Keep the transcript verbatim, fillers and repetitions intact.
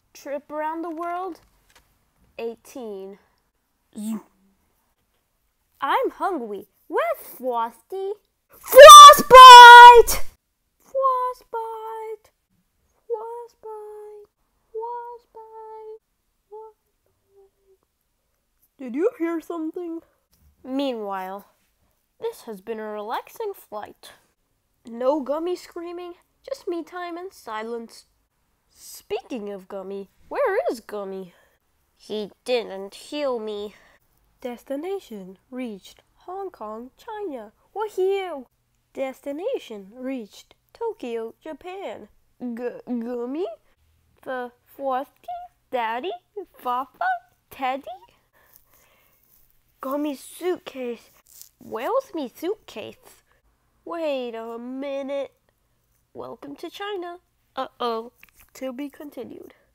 Trip around the world, eighteen. I'm hungry. Where's Frosty? Frostbite! Frostbite! Frostbite! Frostbite! Frostbite! Did you hear something? Meanwhile, this has been a relaxing flight. No Gummy screaming, just me time and silence. Speaking of Gummy, where is Gummy? He didn't heal me. Destination reached Hong Kong, China. We're here. Destination reached Tokyo, Japan. G- Gummy? The Frosty? Daddy? Papa? Teddy? Gummy's suitcase. Where's me suitcase? Wait a minute. Welcome to China. Uh-oh. To be continued.